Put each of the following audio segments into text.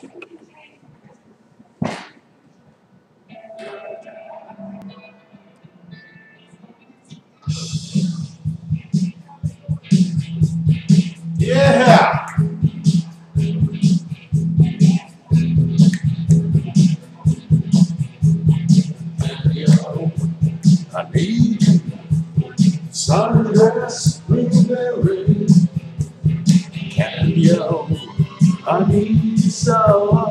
Yeah! I need sundress, blueberry, Candy-O. I need so.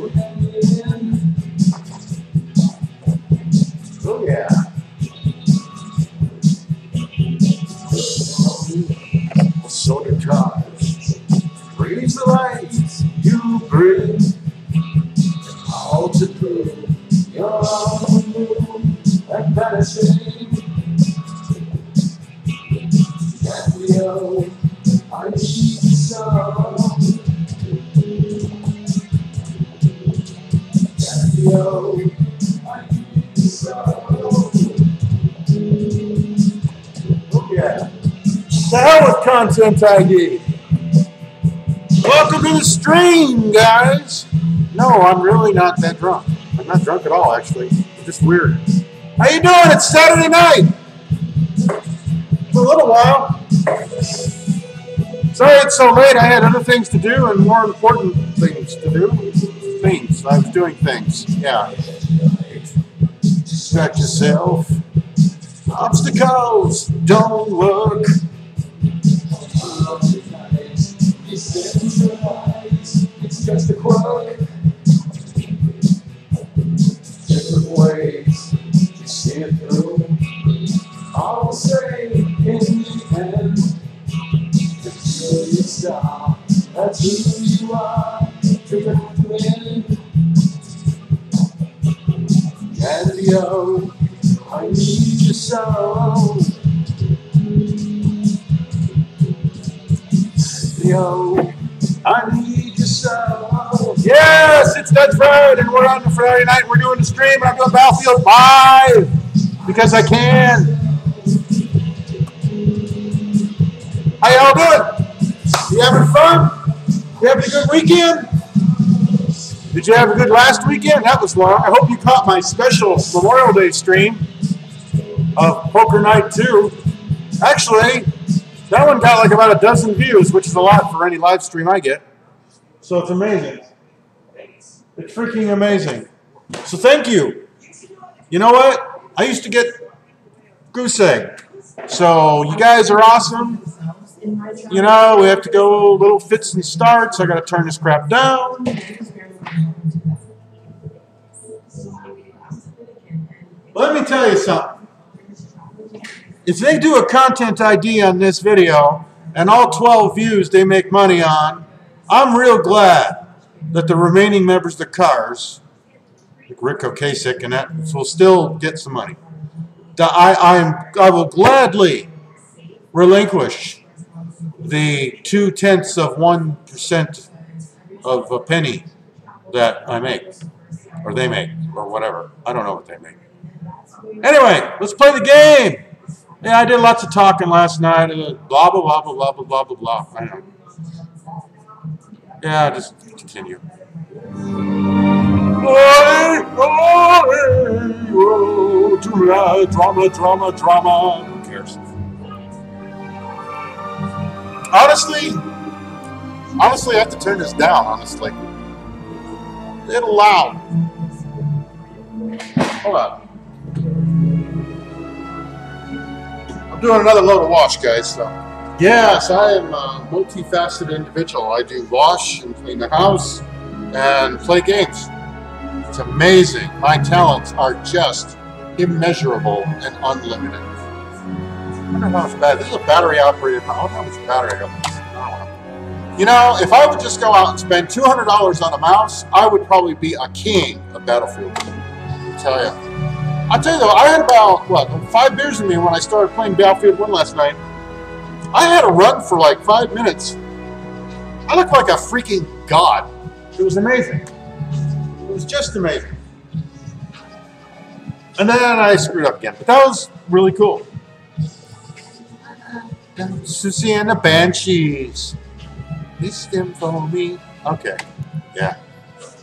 Oh yeah. Sort of cars, raise the lights you bring, all to prove you're on the moon and vanishing. Candy-O, I need some. Candy-O, I need some. Oh yeah. The hell with Content ID. Welcome to the stream, guys. No, I'm really not that drunk. I'm not drunk at all, actually. I'm just weird. How you doing? It's Saturday night. For a little while. Sorry it's so late. I had other things to do and more important things to do. Things. I was doing things. Yeah. Distract yourself. Obstacles don't work. It's just a quirk. Different ways to see it through. I'll say in the end, if you stop, that's who you are. To win. Candy-O, I need you so. Yo, I need you so. Yes, it's Dutch Friday, and we're on the Friday night. We're doing the stream, and I'm doing Battlefield 5 because I can. How y'all doing? You having fun? You having a good weekend? Did you have a good last weekend? That was long. I hope you caught my special Memorial Day stream of Poker Night 2. Actually, that one got like about 12 views, which is a lot for any live stream I get. So it's amazing. It's freaking amazing. So thank you. You know what? I used to get goose egg. So you guys are awesome. You know, we have to go little fits and starts. I got to turn this crap down. Let me tell you something. If they do a content ID on this video and all 12 views they make money on, I'm real glad that the remaining members of the cars, like Rick Ocasek and that, will still get some money. I will gladly relinquish the 0.2% of a penny that I make, or they make, or whatever. I don't know what they make. Anyway, let's play the game. Yeah, I did lots of talking last night. Blah, blah, blah, blah, blah, blah, blah, blah. I don't know. Yeah, just continue. Drama, drama, drama. Who cares? Honestly, I have to turn this down, honestly. A little loud. Hold on. I'm doing another load of wash, guys. So, yes, I am a multifaceted individual. I do wash and clean the house and play games. It's amazing. My talents are just immeasurable and unlimited. I wonder how much battery. This is a battery-operated house. I wonder how much battery I got on this. I don't know. You know, if I would just go out and spend $200 on a mouse, I would probably be a king of Battlefield. I'll tell you. I'll tell you though, I had about, 5 beers in me when I started playing Battlefield 1 last night. I had a run for like 5 minutes. I looked like a freaking god. It was amazing. It was just amazing. And then I screwed up again, but that was really cool. Susie and the Banshees. Miss them for me. Okay. Yeah.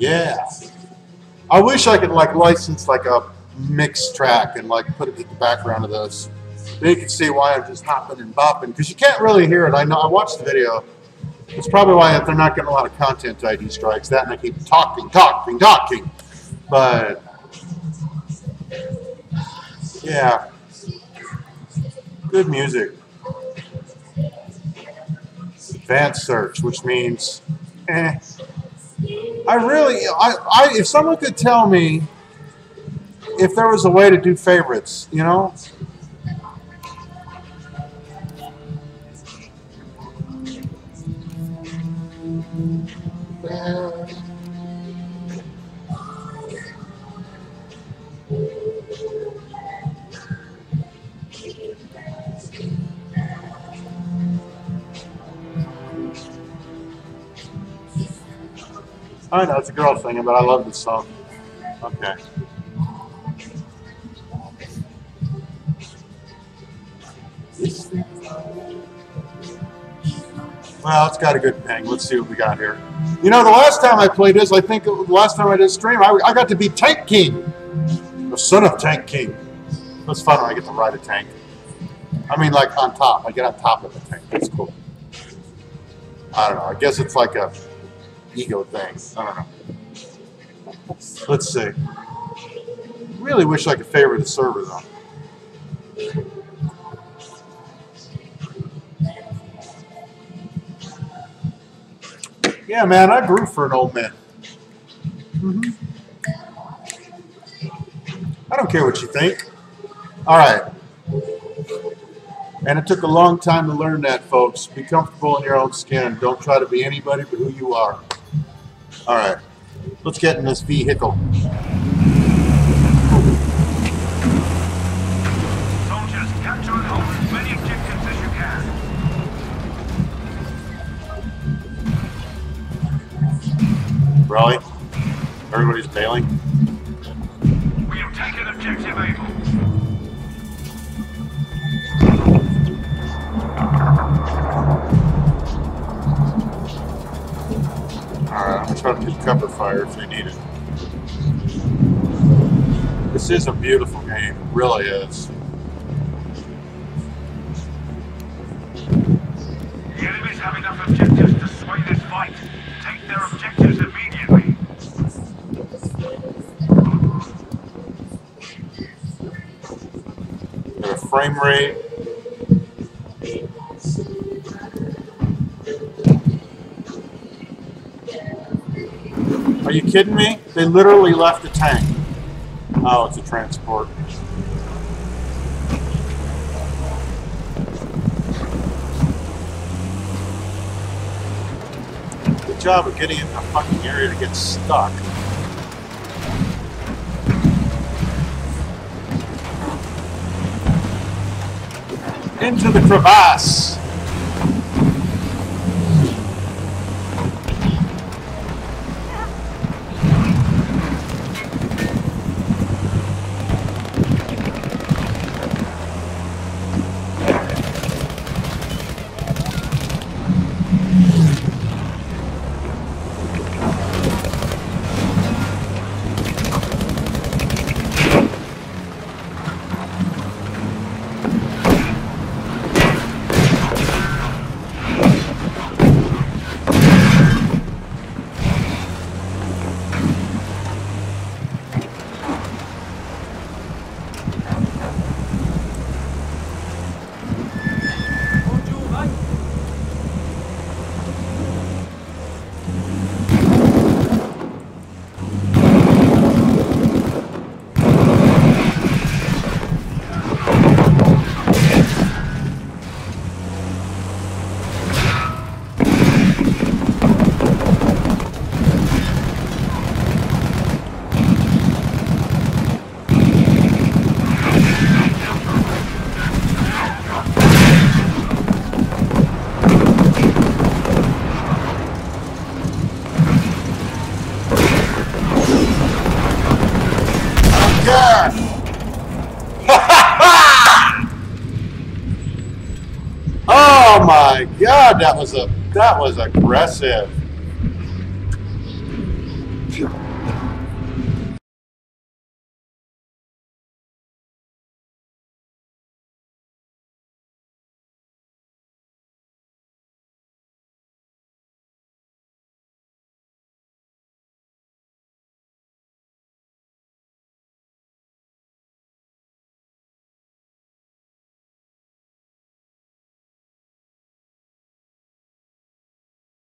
Yeah. I wish I could like license like a mixed track and like put it in the background of this. Then you can see why I'm just hopping and bopping, because you can't really hear it. I know, I watched the video. It's probably why they're not getting a lot of content ID strikes. That and I keep talking. But yeah, good music. Advanced search, which means, if someone could tell me if there was a way to do favorites, you know? I know it's a girl singing, but I love this song. Okay. Well, it's got a good ping. Let's see what we got here. You know, the last time I played this, I think the last time I did a stream, I got to be Tank King, the son of Tank King. It's fun when I get to ride a tank. I mean, like on top. I get on top of the tank. That's cool. I don't know. I guess it's like a ego thing. I don't know. Let's see. Really wish I could favor the server though. Yeah, man, I grew for an old man. I don't care what you think. All right. And it took a long time to learn that, folks. Be comfortable in your own skin. Don't try to be anybody but who you are. All right. Let's get in this vehicle. Soldiers, capture and hold as many objectives as you can. Really? Everybody's bailing? We have taken objective Able. Alright, I'm going to try to do cover fire if they need it. This is a beautiful game. It really is. The enemies have enough objectives to sway this fight. Take their objectives immediately. Got a frame rate. Are you kidding me? They literally left a tank. Oh, it's a transport. Good job of getting in the fucking area to get stuck. Into the crevasse. Oh my God, that was aggressive. Phew.